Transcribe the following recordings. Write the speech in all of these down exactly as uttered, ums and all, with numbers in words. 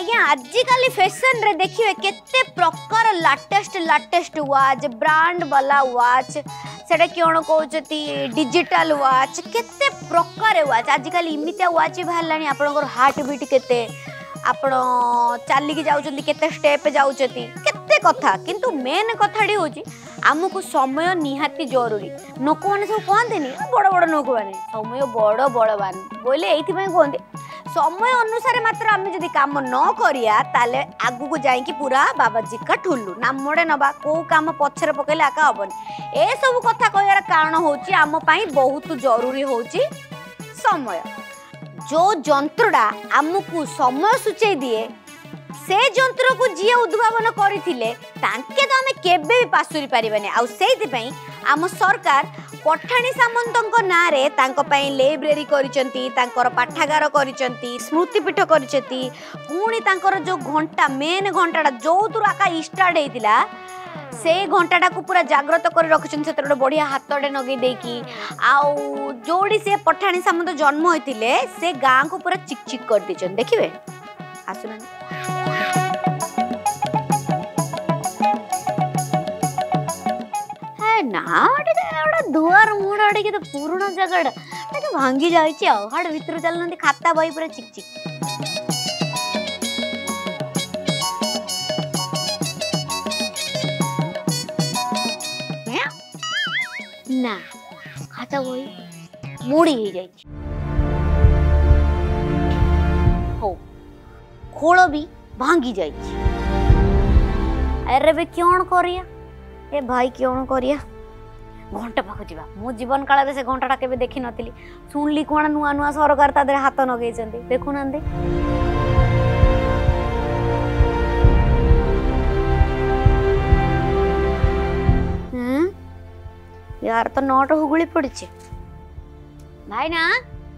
आज्ञा आजिकल फैशन रे देखिए केते प्रकार लाटेस्ट लाटेस्ट वाच ब्रांड वाला वाच सेटा कौन कहते डिजिटल वाच केते प्रकार वाच आजिकल इमितिया वाच बाहर आपणकर हार्ट बीट केते आपण चलिकी जाउछंती केते स्टेप जाउछंती केते कथा किंतु मेन कथाटी होची आमको समय निहाती जरूरी लोक मैंने सब कहते बड़ बड़ लोक मैंने समय बड़ बड़वान बोले ये कहते समय अनुसार मात्र आम जब कम न करिया ताले आगु को जाइकी पूरा बाबाजी का ठुल्लू नामड़े नवा कौ कम पछरे पकड़े आका हेनी ए सब कथा कहर कारण होची आम पाई बहुत जरूरी होची समय जो जंत्रटा आमको समय सूचे दिए से जंत्र को जी उद्भावन करथिले तांके तो आमे केबे भी पासुरी पारिबानी आ सेति पई आम सरकार पठाणी सामंतଙ୍କ नारे तांको पई लाइब्रेरी करिसंती तांकर पाठागार करिसंती स्मृतिपीठ करिसंती पुणी तांकर जो घंटा मेन घंटाटा जो दुराका स्टार्ट हेतिला से घंटाटा को पूरा जागृत कर रखिछन से बढ़िया हाथटे नगे देकी आउ जोड़ी से पठाणी सामंत जन्म होइतिले से गाँ को पूरा चिक चिक कर दिछन देखिबे आसुना ना दुआर मुड़ा तो पुराना जगह भांगी जाइए हाड़ भीतर चलना खाता बही पूरा चिक चिक ना खाता बही मुड़ी ही जाइए हो खोल भी भांगी जाइए अरे बे क्यों करिया ए भाई क्यों करिया घंटा पाख जा मो जीवन काल से घंटाटा के देखी नी शुणली कौन नुआ नुआ सरकार ता हाथ नगे देखुना यार तो नट हुगुली पड़ी भाई ना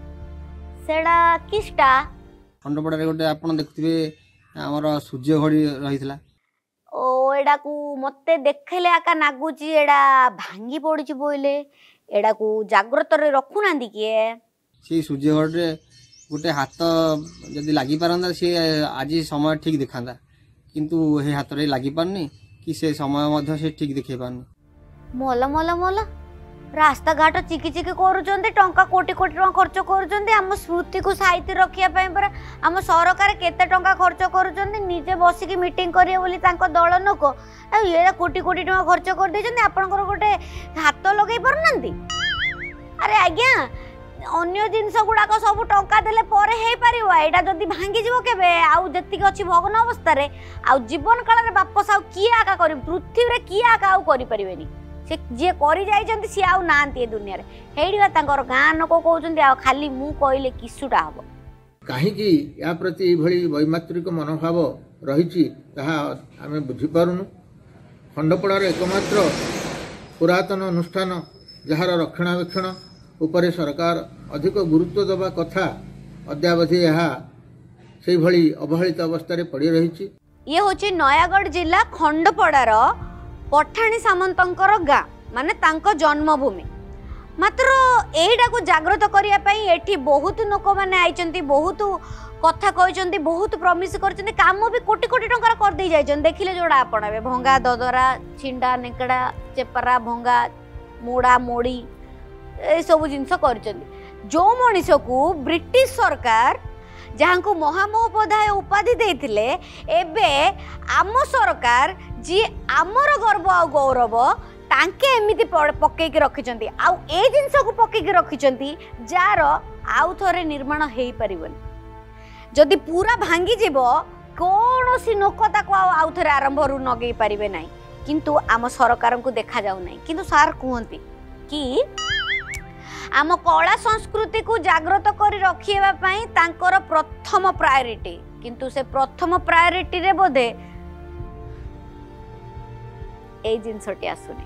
सेड़ा किस्टा खंडपड़ा गोटे आप देखुए आमर सूर्य घड़ी रही ओ एडा को मते देखले आका नागुची एडा भांगी पड़ी बोले एडा को जागृत रे रखु नांदी किए से सूर्य घड़ी रे गोटे हाथ जदी लागी पारंदा से आज समय ठीक देखांदा किंतु हे हाथ रे लागी पारनी कि से समय मध्य से ठीक देखे पारनी मोला मोला मोला रास्ता घाट चिकी चिकी करूचंती टंका कोटी कोटी टंका खर्च करूचंती आम स्मृति को साइती रखिया पई पर आम सरकार केते टंका खर्च करूचंती निजे बसिकी मीटिंग करिए बोली तांको दल लोक ये कोटी कोटी टंका खर्च कर देचंती आपनकर गोटे हाथ लगेई परनंती अरे आज्ञा अन्य जिनस गुड़ाक सब टंका देले पर हे परिवा एटा जदी भांगी जीवो केबे आउ जतिक अछि भगन अवस्था रे आउ जीवन काल रे वापस आउ किए आका करि पृथ्वी रे किए आका आउ करि परिबेनी से जे करी जाइछंती सी आउ नांती ए दुनिया रे हेडिवा तांकर गां लोक कहउछंती आ खाली मु कहले किसुटा हबो काहे कि या प्रति ए भली वैमात्रिक मनोभाव रहिछि ताहा आमे बुझि पारुनु खंडपड़ार एकमात्र पुरातन अनुष्ठान जहार रक्षणावेक्षण उपरे सरकार अधिक गुरुत्व देवा कथा अद्यावधि यहाँ से भली अवहेलित अवस्था पड़ी रही ये होची नयागढ़ जिला खंडपड़ार पठाणी सामंतंकर गाँ माने तांको जन्मभूमि मात्र एटा को जागृत करिया पई एठी बहुत लोक माने आइचंती बहुत कथा कहचंती बहुत प्रॉमिस करचंती काम भी कोटी कोटी टंका कर दे जाइछन देखिले जोड़ा आपण बे भंगा ददरा छिंडा नेकड़ा चेपरा भंगा मोड़ा मोड़ी ए सब जिनस करचंती जो मनीष को ब्रिटिश सरकार जहाँ को महामहोपाध्याय उपाधि देथिले एबे आम सरकार जी आमर गर्व आ गौरव तांके एमिति पकेकी रखिचंती आउ ए जिनस को पकेकी रखिचंती जार आउ थरे निर्माण हेई परिबनी जदि पूरा भांगी जीव कौनसी लोक ताको आउ थरे आरंभ रु नगेई पारिबे नाही किंतु आम सरकार को देखा जाउ नाही किंतु सार कहंती कि आम कला संस्कृति को जागृत कर रखिबा पई तांकर प्रथम प्रायोरिटी किंतु से प्रथम प्रायोरिटी रे बोधे ए जिनसटी आसुनी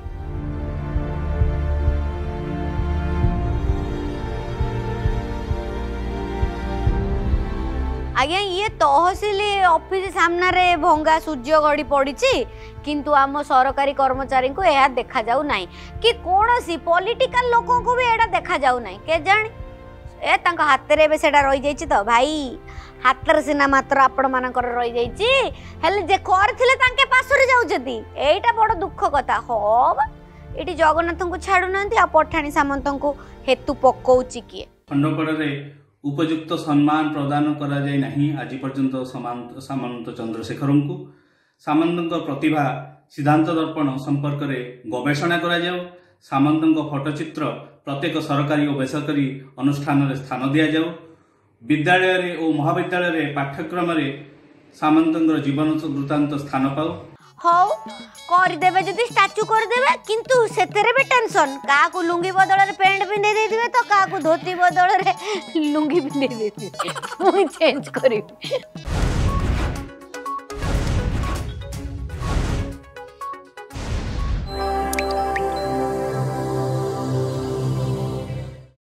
आज्ञा ये तहसिल ऑफिस सामने रे भंगा सूर्य घड़ी पड़ी किंतु आम सरकारी कर्मचारी को यह देखा जाऊ नहीं कि कौन सी पॉलिटिकल लोगों को भी एटा देखा जाऊ नहीं के जानी ए तांको हाथ में सेटा रही जाइए तो भाई हाथ सिना मात्र आपण मानकर रही जाइए हेले जे करथिले तांके पासुरी जाउछती एटा बड़ दुख कथा हो एटी जगन्नाथ को छाड़ू ना आ पठाणी सामंत को हेतु पकाउची किए खंडपड़े उपयुक्त सम्मान प्रदान करा जाय नहीं आज पर्यंत सामंत चंद्रशेखर को सामंत प्रतिभा सिद्धांत दर्पण संपर्क में गवेषणा करा जाओ सामंत फटोचित्र प्रत्येक सरकारी और बेसरकारी अनुष्ठान में स्थान दि जाओ विद्यालय और महाविद्यालय पाठ्यक्रम में सामंत जीवन वृत्तांत स्थान पाओ हौ करदेवे जदि स्टाच्यू करदेवे किंतु सेतेरे भी टेंशन का को लुंगी बदल रे पैंट पिंदे दे दिबे तो का को धोती बदल रे लुंगी पिंदे दे दिबे मुई चेंज करी